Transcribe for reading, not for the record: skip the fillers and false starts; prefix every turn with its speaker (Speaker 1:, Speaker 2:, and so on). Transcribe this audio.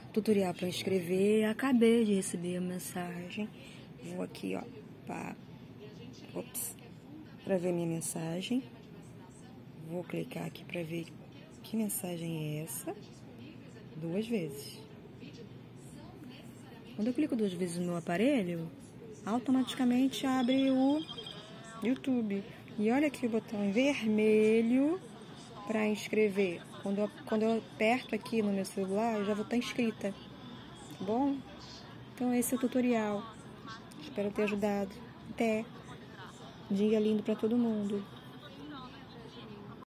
Speaker 1: Tutorial para inscrever. Acabei de receber a mensagem. Vou aqui, ó, para ver minha mensagem. Vou clicar aqui para ver que mensagem é essa. 2 vezes. Quando eu clico 2 vezes no meu aparelho, automaticamente abre o YouTube. E olha aqui o botão vermelho para inscrever. Quando eu aperto aqui no meu celular, eu já vou estar inscrita. Tá bom? Então esse é o tutorial. Espero ter ajudado. Até. Dia lindo para todo mundo.